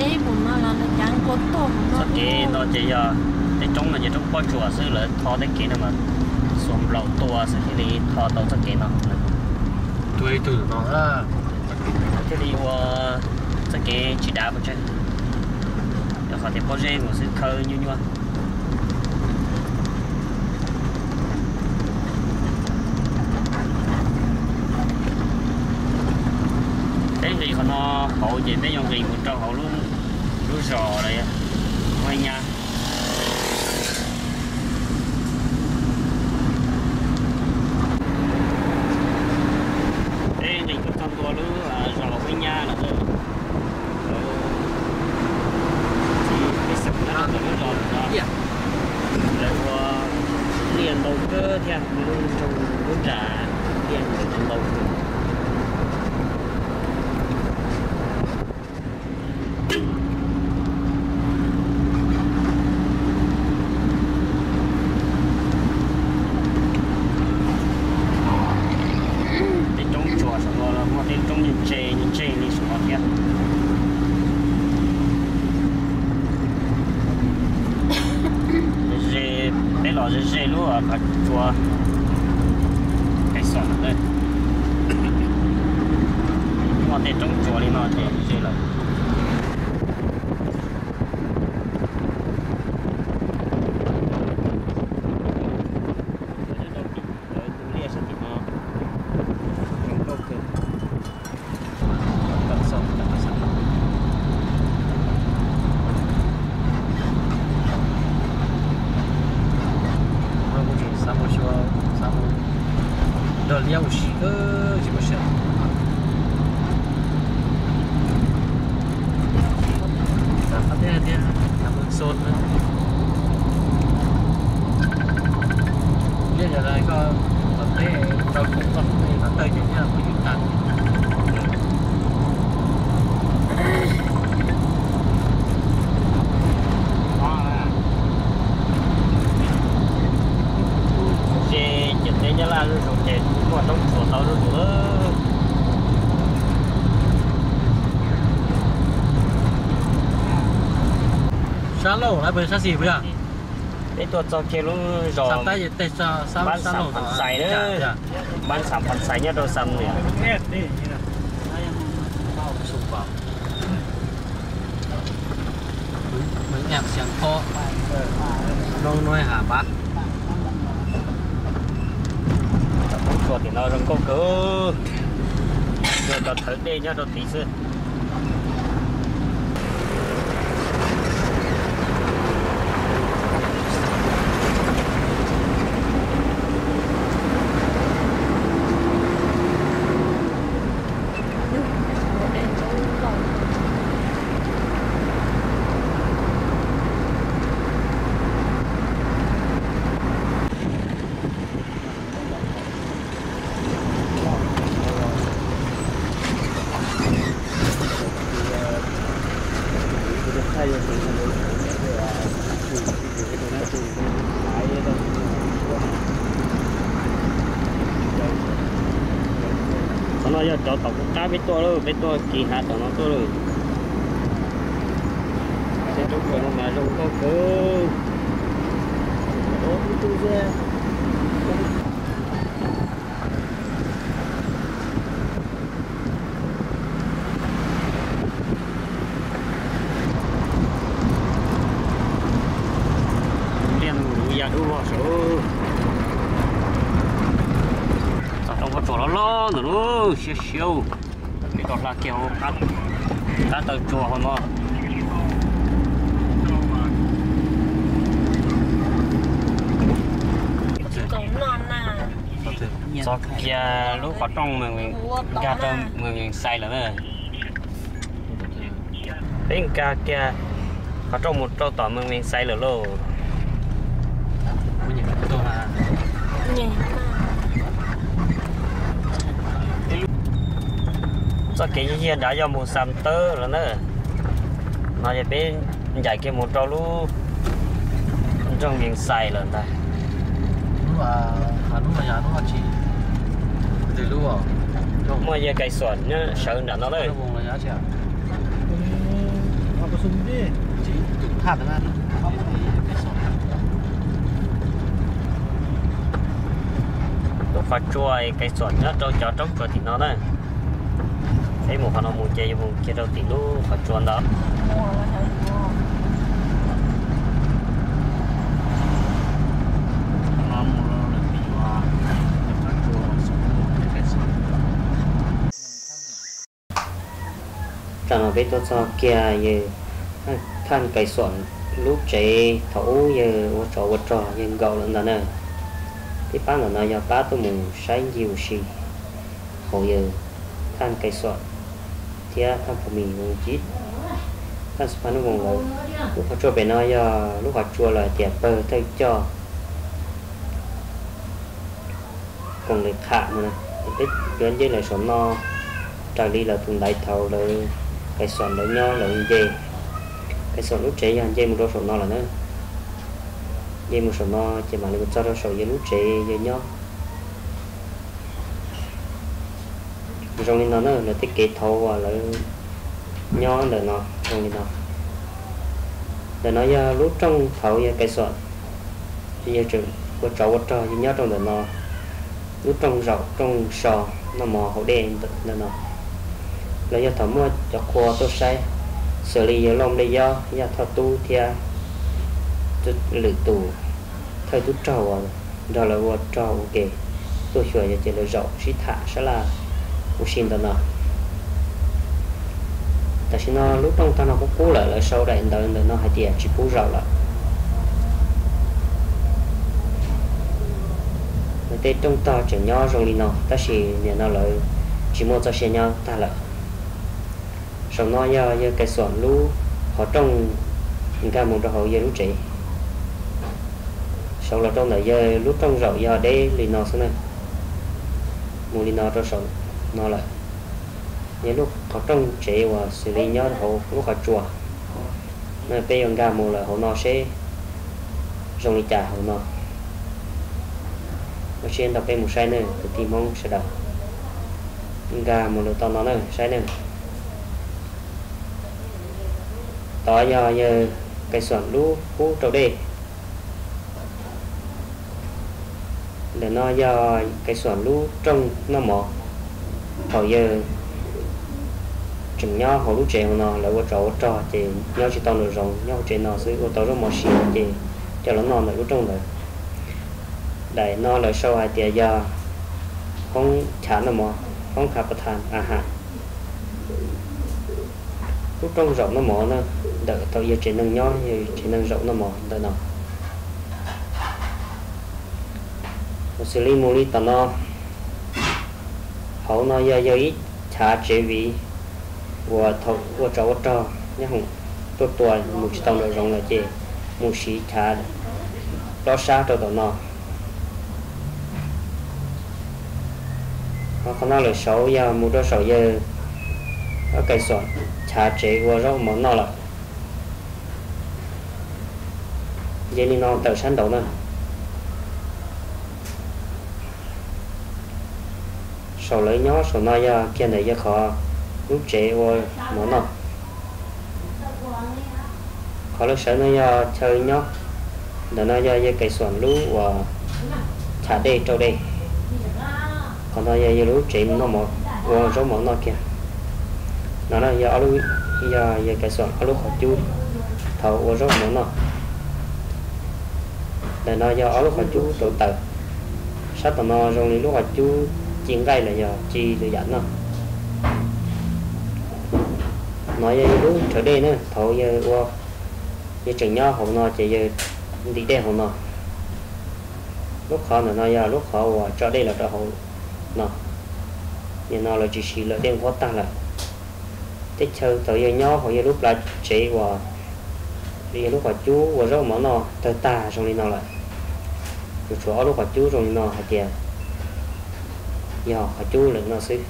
Ê, bún nó là trắng cốt tôm sao cái nó chỉ để trong là chỉ trong bao chùa xứ là thò đến cái nào mà xuống lẩu tua sẽ đi thò tàu cho cái nào tuổi từ nó là thế đi qua cho cái chỉ đá một chân rồi họ thì có dây một sự khơi như nhau thế thì nó hậu gì mấy dòng gì một trâu hậu luôn luôn sò này quay nha thế thì có trong tua luôn sò quay nha là rồi thì cái sập nó là nó giòn đó rồi liền đầu cơ theo luôn trong luôn trả liền trong đầu dễ luôn à cả chùa cái sọt đây mà để trong chùa đi nó thì dễ lắm 要洗个怎么想？他这样他们说呢，接下来个thực tếเราcũng có cái bản thân như thế nào của chúng ta là rồi để qua trong chỗ tao rồi nữa sao lâu lại bây giờ gì bây giờ để tôi cho kia luôn rồi sắm tay để cho bán sản phẩm xài nữa bán sản phẩm xài nhất đâu xăm nè mấy nhạc xiang kho đông nói hà bát chùa thì nó rừng có cỡ rồi cho thử đi nhá rồi tí xưa nó giờ cho tàu cá biết tôi kỳ hạt của nó tôi rồi sẽ trong cửa nó mà rồng có cơ liền đủ ya đủ vào số trong chỗ nó lo nữa siêu siêu cái đó là kiểu cá tàu chùa của nó cổng non à cho kia lúc có trong mình ra trong mình xài là nữa đến cá kia có trong một trâu tỏi mình xài là lô bây giờ cái tôi là cho cái gì đã do một xăm tơ rồi nữa nóจะเป็นใหญ่cái một trâu luôn trong miếng xài là ta lúc mà nhà lúc mà chỉ từ lúc à mà giờ cây xoắn nhá sợ là nó đấy vùng là giá chả súng đi chỉ thả được ăn không thì cái sổ lúc phát chuối cái sọt nó cho trong chuột thì nó đấy thấy một phần nó một chơi một kia đâu thì lúc phát chuột đó mua là hay mua nó mua là bị hoa để phát cho súng cái sổ cho nó biết tôi cho kia như than cái sọt lúc chạy thấu như ô trò như gạo lần đó nè thì bán là nó giờ bán tôi muốn sai nhiều gì hầu giờ than cái sọt thì than của mình muốn chít than span nó muốn là lúc họ cho bên nó giờ lúc họ chua là tiệt bơ thay cho còn người khạ mà biết đến với lại sọt no trả đi là thùng đại thầu là cái sọt là nho là gì cái sọt lúc trẻ dây một đôi sọt no là nữa dây một sọt no chỉ mà được cho đôi sọt dây lúc trẻ dây nho rồi nó là thiết kế thầu và là nho là nó rồi nó để nó ra lúc trong thầu như cái sọt như trường của trâu như nhớ trong là nó lúc trong rau trong sò nó mò hậu đen là nó là do thẩm mua cho khoa tôi sai xử lý nhiều lòng đây do thọ tu thia lử tù thời tu trâu đó là vợ trâu ok tôi sửa cho chỉ là rau chỉ thả sẽ là một xin đó nó tại vì nó lúc trong ta nó cũng cú lại sau đây đợi nó hay tiền chỉ cú rau lại tết trong ta chỉ nhau rồi đi nó ta chỉ nhà nó lại chỉ mua cho xe nhau ta lại sau nó giờ cái sọn lú họ trong những cái một họ giờ lú trị sau là trong này giờ lúc trong rậu giờ để đi nó xuống này mua đi nó cho sọn nó lại những lúc họ trong trị và xử lý nhau họ lúc họ chùa nên bây giờ một là họ nó sẽ dùng đi trả họ nó ở trên đọc một sai này thì tìm mong sẽ đọc gà một lượt to nó này sai này đó giờ cái xoắn lú cú trâu đê để nó do cái xoắn lú trong nó mỏ hồi giờ chừng nhau hồi lú trẻ nó là qua trò thì nhau chỉ tao được rồng nhau trẻ nó sẽ qua tao rất mỏ xì thì cho nó non lại lú trong rồi để nó lại sau hai tia giờ không chán nó mỏ không khá bật than ha lúc trong rộng nó mỏ nó đợi tao giờ chỉ nâng nhỏ thì chỉ nâng rộng nó mỏ đợi nó xử lý mua đi tao nó hậu nó giờ ít trả chế vị của thầu của trò nhá không tôi tuổi một chỉ tao được rộng là chỉ một xí trả đó xa cho tao nó nó nói là xấu giờ một đôi sầu giờ ở cây sọt trả chế qua rau món nó là giờ đi nó tự sáng đầu nữa sầu lấy nhó sầu nói giờ kia này giờ khó lúc chế qua món nó khó lúc sáng nó giờ chơi nhó để nó giờ cây sọt lú và trả đây trâu đây còn nó giờ lú chế nó một rau món nó kia nó là giờ lú giờ cái sọt lú khó chú thầu rau món nó để nó giờ lú khó chú tổ tờ sát tầm nó rồi lú khó chú chiên gai là giờ chi để dẫn nó giờ lú trở đây nữa thầu giờ qua giờ chừng nhau hậu nó chỉ giờ đi đây hậu nó lúc khó là nó giờ lúc khó và cho đây là cho hậu nó nhưng nó là chỉ là đen quá tăng là tích chơi tới giờ nhỏ hoặc giờ lúc là chế và đi lúc mà chú và rau món nó tới ta xong đi nó lại rồi chỗ lúc mà chú rồi nó hạt tiền giờ hạt chú là nó xí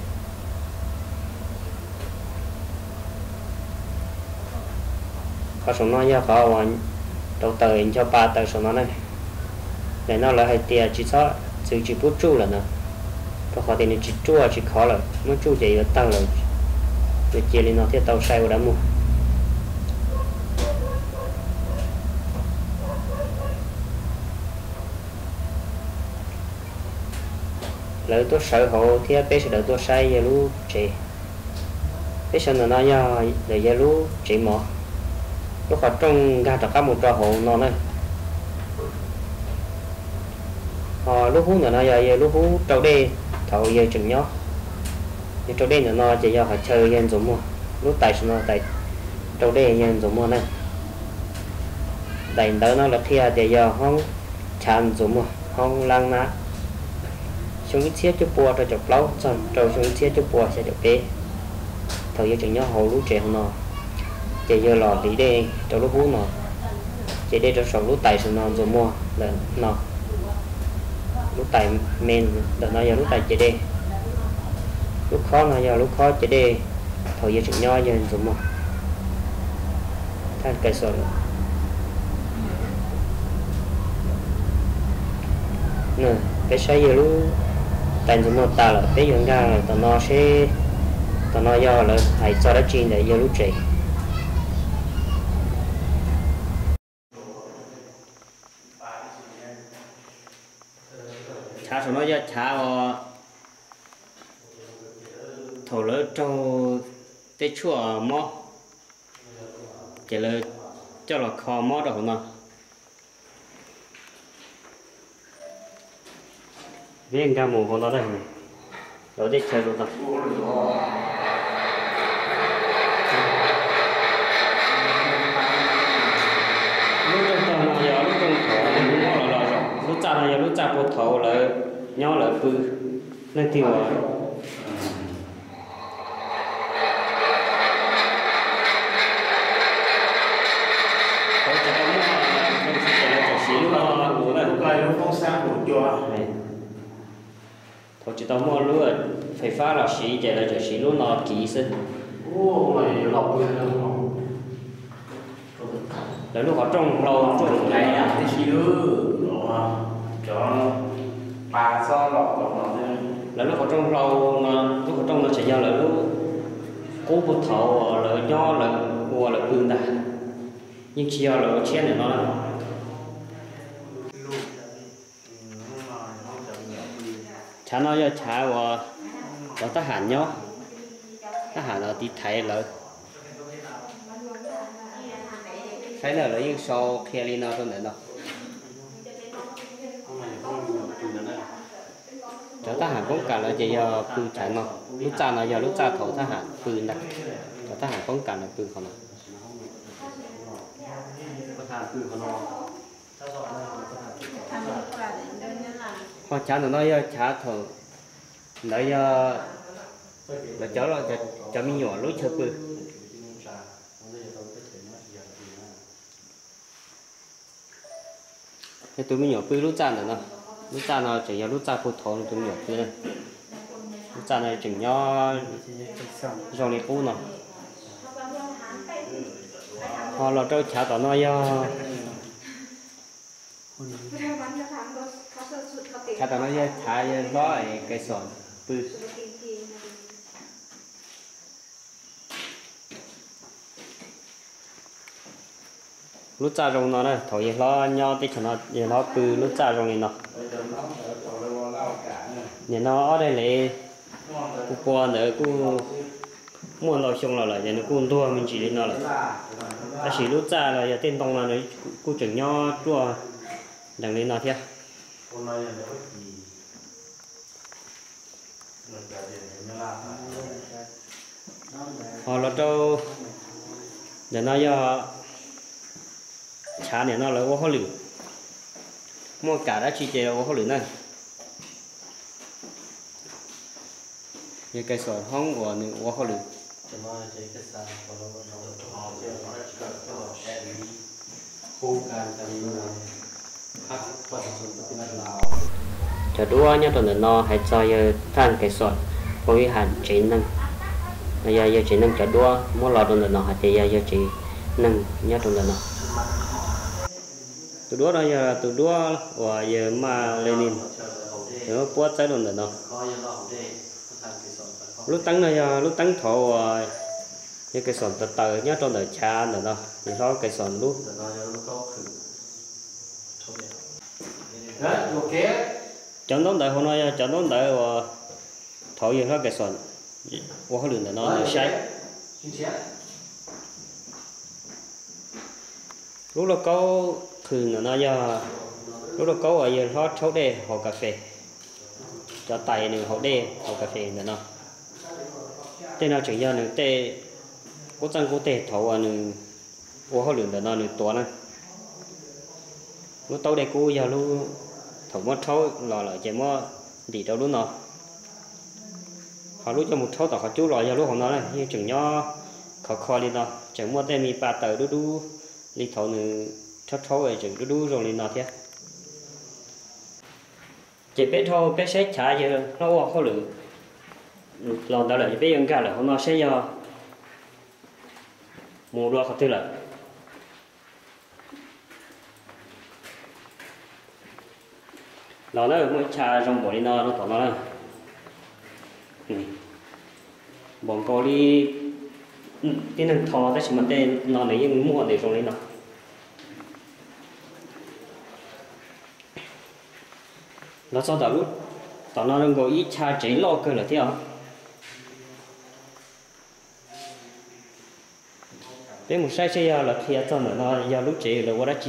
có số nó giờ có hoàn đầu tới cho ba tới số nó này để nó là hạt tiền chỉ số sự chỉ bút chú là nó có khó thì chỉ chua chỉ khó rồi nó chua gì tăng rồi rồi chia lên nó thì tàu sai vào đã mua lỡ tôi sợ hộ thì bé sẽ đỡ tôi say giờ lú chị bé sẽ nó do để giờ lú chị mỏ lúc họ trong ga tất cả một trò hộ nó này họ lúc hú nó giờ lúc hú trâu đê thầu giờ chừng nhó thì trâu đê nó chỉ do họ chơi yên giống mua lúc tại nó tại trâu đê yên giống mua này tại đó nó là thia để giờ không chán giống mua không lăng ná chúng chia cho bùa cho chọc lâu xong rồi chúng chia cho bùa sẽ được bé thời giờ chừng nhó hồ lú trẻ nó chỉ giờ lò lý đê cho lúc hú nó chỉ để cho sống lúc tại nó giống mua là nó lúc tại men là nó giờ lúc tại chỉ đê lúc khó nó giờ lúc khó chỉ đê thời giờ chừng nhó giờ giống mua than cây sồi nè cái sai giờ lúc tại giống một ta là cái dụng ra là tao nó do là hãy cho nó chín để giờ lúc trẻ cha số nó do cha thổ lỡ trâu tết chua mò chỉ là cho là kho mò đâu mà viên ca mù của nó đây đó để chơi luôn ta lúc trong tàu nó giờ lúc trong thổ nó là rồi lúc cha nó giờ lúc cha bộ thổ là nhỏ là bự nên tiêu rồi thôi chỉ tao mua lúa phải phá là xí chạy là xí lúa nó kỹ sư là lúc họ trồng lâu trồng này à cái xí lúa cho bà so lọ nó là lúc họ trồng lâu mà lúc họ trồng nó sẽ giao là lúc cố bút thầu là nho là mua là bươn ta nhưng khi là chén này nó cha nó cho cha và có tác hại nhó tác hại là đi thấy là thấy là lấy sau khi lên nó trong đấy đó cho tác hại cũng cả là chỉ do bự chẳng mà lúc cha nó giờ lúc cha thấu tác hại bự đặc cho tác hại cũng cả là bự không họ cha nó nói cha thấu nói là cháu là cho mình nhỏ lúc chơi bự cái tụi mình nhỏ bự lúc cha nữa lúc cha nó chỉ là lúc cha phụ thọ tụi mình nhỏ bự này lúc cha này chừng nhỏ rồi này bự nó họ là cho cha tao nói cha tao nói cha gió cái sòn bự lúc cha rong nó này thôi nó nhau tí cho nó giờ nó bự lúc cha rong này nó giờ nó ở đây này cô qua nữa cô muốn lo xong là giờ nó cô đua mình chỉ đến nó là chỉ lúc cha là giờ tên tông là nó cô chừng nhau chua đằng lên nó thế họ là trâu để nó do chả này nó là quá khó lử mua cả đã chi chế là quá khó lử này như cây sỏi hông của nữ quá khó lử cho đua nhá tuần nó hãy cho than cây sỏi với hạn chế năng giờ chỉ năng cho đua mua lò tuần nó hãy thì giờ chỉ năng nhá tuần nó từ đua đó giờ từ đua và giờ mà Lenin nó quát trái tuần nó lúc tăng này lúc tăng thổ như cái sòn từ từ nhá trong đời cha nữa đó thì đó cái sòn lúc chọn đón đợi hôm nay chọn đón đợi và thổi gì hết cái sọn qua hơi lửa nó được say lúc đó có thường nó giờ lúc đó có ở giờ hot chấu đê hồ cà phê cho tay nữa hồ đê hồ cà phê nữa nó tên nào chỉ giờ nữa tê có chân có tê thấu ở nữa qua hơi lửa nó nữa to này lúc tàu đây cô giờ lúc thấu mất thấu lò lại chỉ mất đi đâu lúc nào họ lúc cho một thấu tao họ chú lò giờ lúc họ nói này như chừng nho khó khó đi nó chẳng mua tên mi ba tờ đu đu đi thấu nữa thấu thấu rồi chừng đu đu rồi đi nó thế chỉ biết thôi biết xét trả giờ nó qua khó lử lòng đó là chỉ biết những cái là họ nói sẽ do mua đua khó thứ là nó mới trà trong bộ đi nó tỏ nó bọn cô đi cái năng thò tới chỉ mà tên nó lấy những mua để trong đấy nó sau đó lúc tỏ nó đừng có ít trà chế lo cơ là thế hả cái một sai xe là khi cho nó giờ lúc chế là quá đắt chi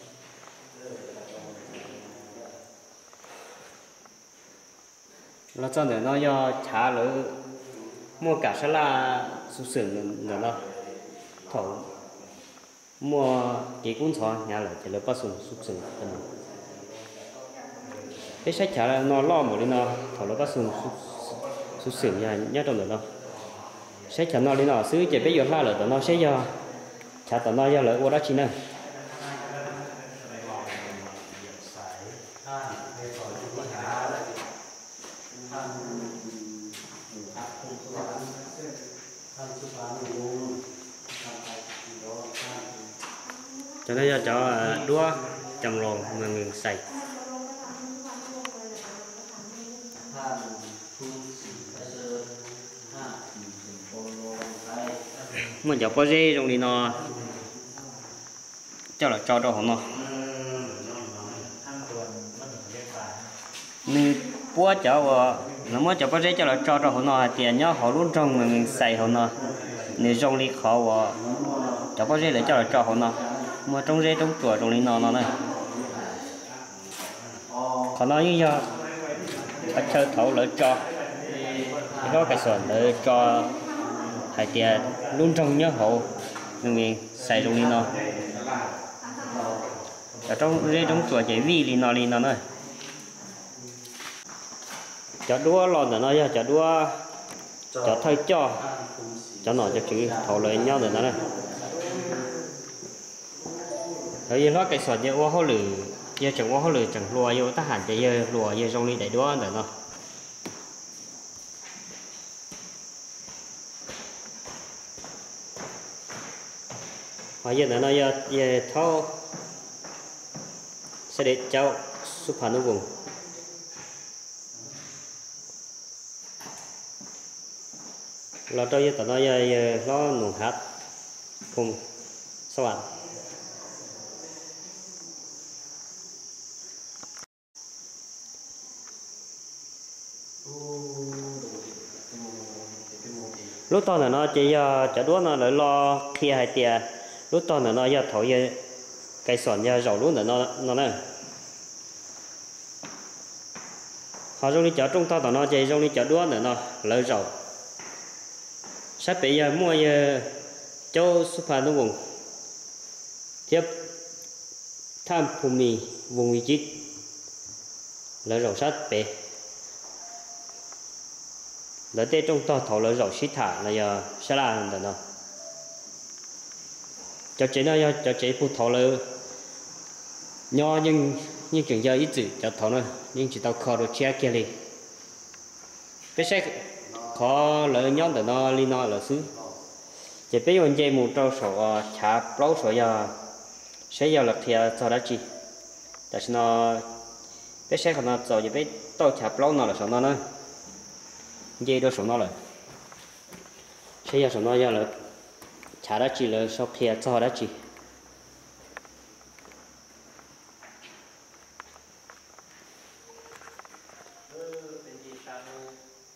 nó cho nó do trả lỡ mua cả sẽ là sụp sườn nữa nó thầu mua chỉ cũng cho nhà lại thì nó bắt sụp sườn cái sách trả là nó lo một đi nó thầu nó bắt sụp sườn nhà nhất trong đó sách trả nó đi nó xứ chỉ biết giờ la lỡ nó sẽ do trả tao nó do lỡ qua đó chi nữa cho nên cho đua trồng lồn mà mình xài mình cho có dê trong đi nó cho là cho đâu không nó như búa cho nó mới cho có dê cho là cho đâu không nó tiền nhớ họ luôn trong mà mình xài không nó nếu trong đi khó cho có dê để cho là cho không nó mà trong dê trong chùa trong đi nó này còn nói như giờ phải chơi thấu lỡ cho có cái sườn để cho thầy tiền luôn trong nhớ hộ mình xài trong đi nó ở trong dê trong chùa chỉ vì đi nó này cho đua lon để nó cho đua cho thay cho nó cho chữ thấu lời nhau để nó này thời gian đó cái sọt giờ qua hồ lử giờ chẳng qua hồ lử chẳng lùa vô ta hẳn chỉ giờ lùa giờ trong đi để đua để nó và giờ nó giờ thâu sẽ để cháu xuất phản ứng vùng là cho giờ nó giờ nó nung hạt cùng sao ạ lúc to là nó chỉ chả đuối nó lại lo khi hai tia lúc to là nó giờ thổi giờ cây sòn giờ rau luôn là nó này họ trong đi chợ trung to là nó chỉ trong đi chợ đuối là nó lợi rau sắp bây giờ mua giờ châu super nó vùng tiếp tham phù mì vùng vị trí lợi rau sát bể lợi tê trong to thầu lợi rau xí thả là giờ sẽ là được nó cho chế nó cho chế phụ thầu lợi nho nhưng chừng giờ ít chữ cho thầu nó nhưng chỉ tao khó được che kia đi cái sẽ khó lợi nhóm để nó li nó là xứ chỉ biết vấn đề một trâu sổ chả lâu sổ giờ sẽ giờ là thì cho đã chi tại sao nó biết sẽ còn nó rồi chỉ biết tao chả lâu nó là sổ nó nữa dây đó sổ nó rồi sẽ giờ sổ nó giờ là chả đã chi là sau khi cho đã chi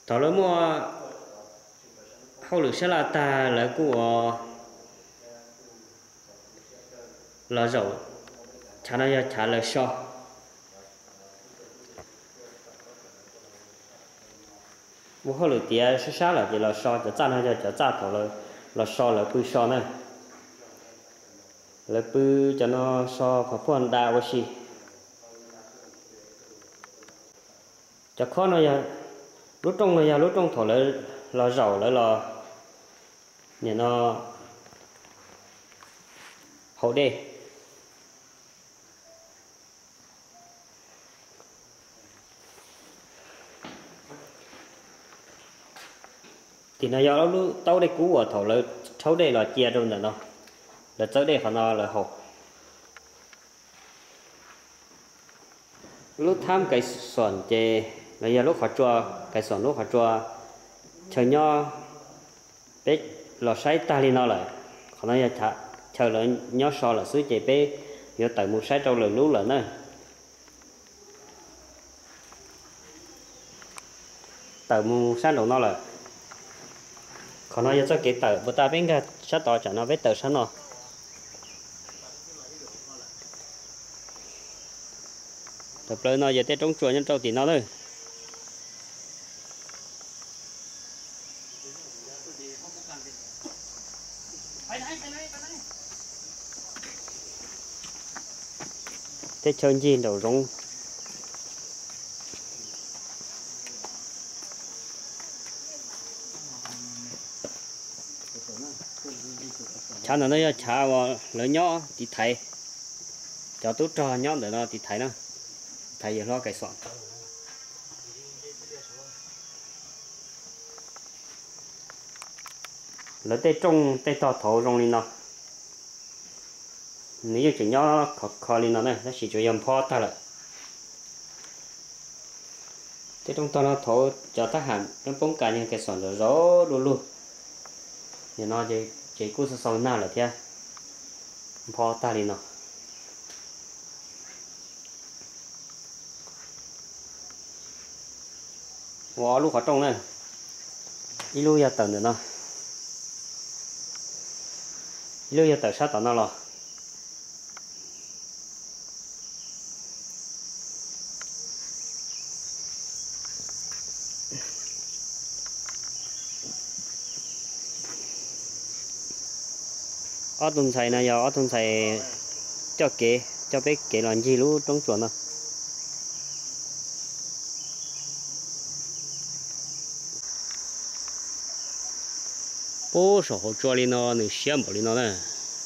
thọ lỡ mua hậu lực sẽ là ta là của là dầu chả nó chả là so mua hậu lực tiền sẽ sao là chỉ là so cho cha nó cho cha thọ là so là bự so này là bự cho nó so phải phân đa quá xí cho khó nó giờ lúc trong thọ là dầu là nhà nó hậu đề thì nó do lúc tao đây cũ ở thầu là cháu đây là chia rồi nè nó là tới đây họ nó là hậu lúc tham cái xoắn chè là giờ lúc họ cho cái xoắn lúc họ cho chờ nho bé lò sấy ta đi nó lại họ nói giờ chờ là nhó so là suối chè bé giờ tại một sấy trâu là lú là nữa tại một sấy đầu nó là còn nó giờ cho cái tờ bữa ta bên cái sát tỏ cho nó với tờ sát nó tập lên nó giờ tết trong chùa nhân trâu thì nó thôi tết chơi gì đầu rong cha nó nói cha vào lớn nhỏ thì thấy cho tốt cho nhỏ để nó thì thấy nó thấy nó cái soạn lớn tê trong tê to thổ trong đi nó nếu chỉ nhỏ khó đi nó này nó chỉ cho yếm phó ta lại tê trong to nó thổ cho ta hẳn nó bóng cả những cái soạn rồi gió luôn luôn thì nó chỉ cú sau nào là thế phó ta đi nó ngõ lúc ở trong này đi lui ra tận nữa nó đi lui ra tận sát tận nó rồi ở tuần này giờ ở tuần này cho biết kế làm gì lúc trong chuột nó bố sổ hồ chua lên nó nửa xiêm bỏ lên nó này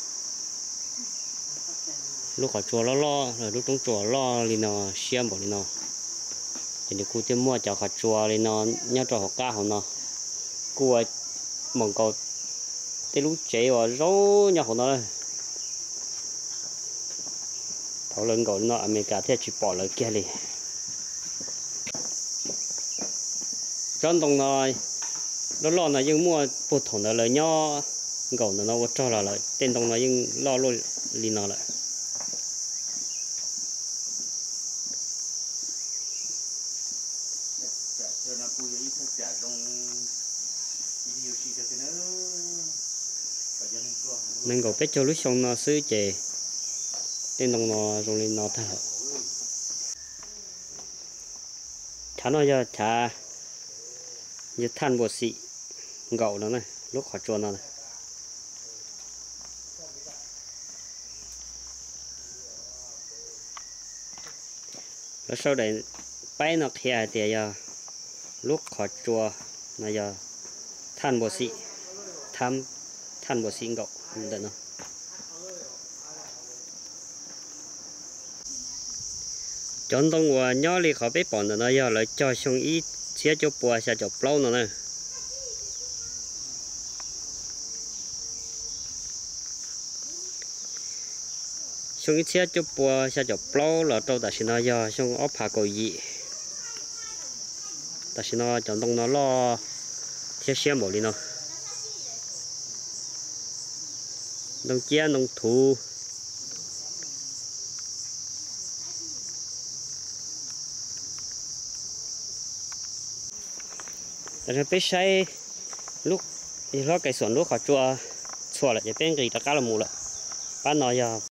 lúc họ chua lo rồi lúc trong chua lo lên nó xiêm bỏ lên nó thì để cô tìm mua cho họ chua lên nó nhớ cho họ cá họ nó cô mong cầu tới lúc chế vào rau nhà họ nó đây thảo luận cầu nó America thế chỉ bỏ lại kia đi trong đồng này nó lo là nhưng mua bột thủng là lời nho gầu nó cho là lại tên đồng này nhưng lo luôn liền nó lại nên gầu biết cho lúc xong nó xứ chè tên đồng nó rồi lên nó thay thả nó cho thả như than bột xị gậu nó này lúc họ chuồn nó này rồi sau đấy bay nó kia thì giờ lúc họ chua là giờ than bột xị than bột xị gậu được nó chọn đông và nhỏ đi họ biết bọn nó giờ lại cho xong ít xé cho bùa xé cho plau nó này xong ít xé cho bùa xé cho plau là trâu ta xin nó giờ xong ốp hạ cầu gì ta xin nó chọn đông nó lo xé xé một đi nó đông chia đông thu rồi biết say lúc thì nó cái sườn lúc họ chua lại thì bên cái đó cá là mù lại bán nó giờ